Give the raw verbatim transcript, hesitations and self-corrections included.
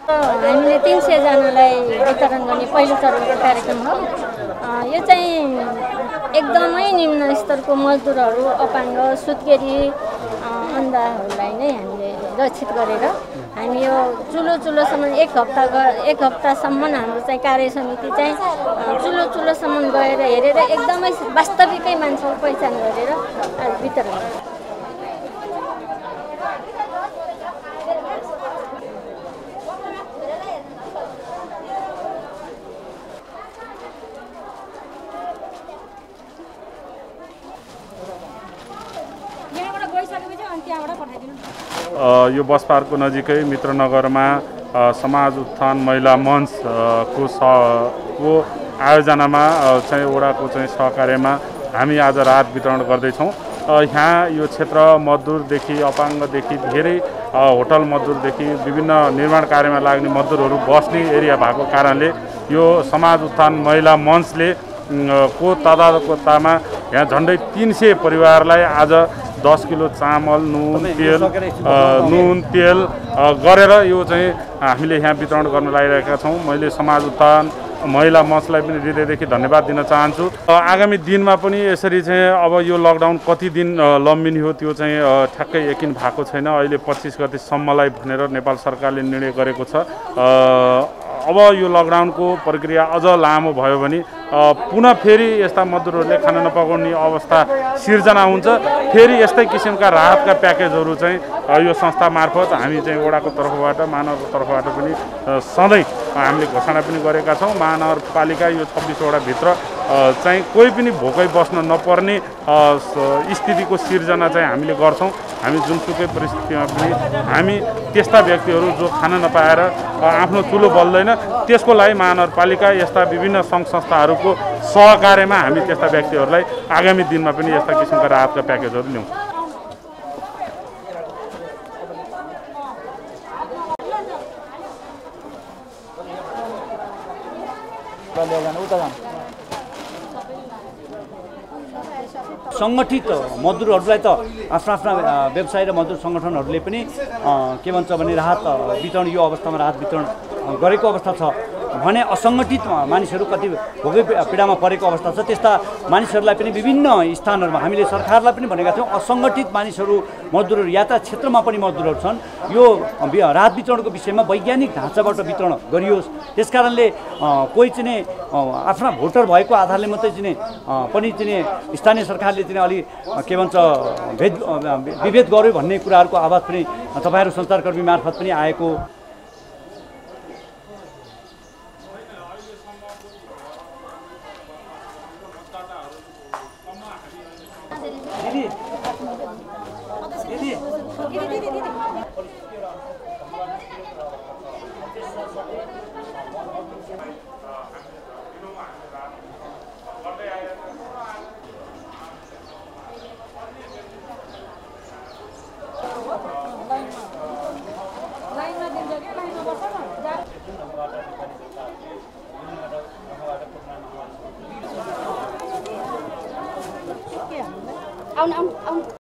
हामीले तीन सय जनालाई वितरण गर्ने पहिलो चरणको कार्यक्रम हो। यो चाहिँ एकदमै निम्न स्तरको मजदुरहरू, अपाङ्ग, सुत्केरी, अन्धाहरूलाई नै हामीले रक्षित गरेर हामी यो चुलो चुलोसम्म एक हप्ता एक हप्तासम्म हाम्रो चाहिँ कार्य समिति चाहिँ चुलो चुलोसम्म गएर हेरेर एकदमै वास्तविकै मान्छेको पहिचान गरेर वितरण गर्छ। यो बस पार्कको नजिकै मित्रनगरमा समाज उत्थान महिला मञ्च को को आयोजनामा चाहिँ वडाको चाहिँ सहकार्यमा हामी आज राहत वितरण गर्दैछौँ। यहाँ यो क्षेत्र मजदुरदेखि अपाङ्गदेखि धेरै होटल मजदुरदेखि विभिन्न निर्माण कार्यमा लाग्ने मजदुरहरू बस्ने एरिया भएको कारणले यो समाज उत्थान महिला मञ्चले को तदारकतामा यहाँ झन्डै तीन सय परिवारलाई आज दस किलो चामल, नुन, तेल नुन तेल गरेर यो चाहिँ हामीले यहाँ वितरण गर्न लागिरहेका छौँ। मैले समाज उत्थान महिला मञ्चलाई पनि हृदयदेखि धन्यवाद दिन चाहन्छु। आगामी दिनमा पनि यसरी चाहिँ अब यो लकडाउन कति दिन लम्बिने हो त्यो चाहिँ ठ्याक्कै यकिन भएको छैन। अहिले पच्चिस गतेसम्मलाई भनेर नेपाल सरकारले निर्णय गरेको छ। अब यो लकडाउनको प्रक्रिया अझ लामो भयो भने पुनः फेरि यस्ता मजदुरहरूले खाना नपकाउने अवस्था सिर्जना हुन्छ। फेरि यस्तै किसिमका राहतका प्याकेजहरू चाहिँ यो संस्था मार्फत हामी चाहिँ वडाको तर्फबाट महानगरको तर्फबाट पनि सधैँ हामीले घोषणा पनि गरेका छौँ। महानगरपालिका यो छब्बिसवटा भित्र चाहिँ कोही पनि भोकै बस्न नपर्ने स्थितिको सिर्जना चाहिँ हामीले गर्छौँ। हामी जुनसुकै परिस्थितिमा पनि हामी त्यस्ता व्यक्तिहरू जो खाना नपाएर आफ्नो चुलो बल्दैन त्यसको लागि महानगरपालिका यस्ता विभिन्न सङ्घ संस्थाहरूको सहकार्यमा हामी त्यस्ता व्यक्तिहरूलाई आगामी दिनमा पनि यस्ता किसिमका राहतका प्याकेजहरू ल्याउँछौँ। सङ्गठित मजदुरहरूलाई त आफ्ना आफ्ना व्यवसाय र मजदुर सङ्गठनहरूले पनि के भन्छ भने राहत वितरण यो अवस्थामा राहत वितरण गरेको अवस्था छ भने असङ्गठित मानिसहरू कति भोकै पीडामा परेको अवस्था छ। त्यस्ता मानिसहरूलाई पनि विभिन्न स्थानहरूमा हामीले सरकारलाई पनि भनेका थियौँ असङ्गठित मानिसहरू मजदुरहरू यातायात क्षेत्रमा पनि मजदुरहरू छन्। यो राहत वितरणको विषयमा वैज्ञानिक ढाँचाबाट वितरण गरियोस्। त्यसकारणले कोही चाहिँ आफ्ना भोटर भएको आधारले मात्रै चाहिँ पनि चाहिँ स्थानीय सरकारले चाहिँ अलि के भन्छ भेद विभेद गर्यो भन्ने कुराहरूको आवाज पनि तपाईँहरू सञ्चारकर्मी मार्फत पनि आएको। आउनु आउनु आउनु